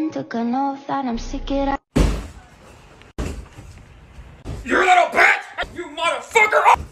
took an oath and I'm sick of that. You little bitch! You motherfucker!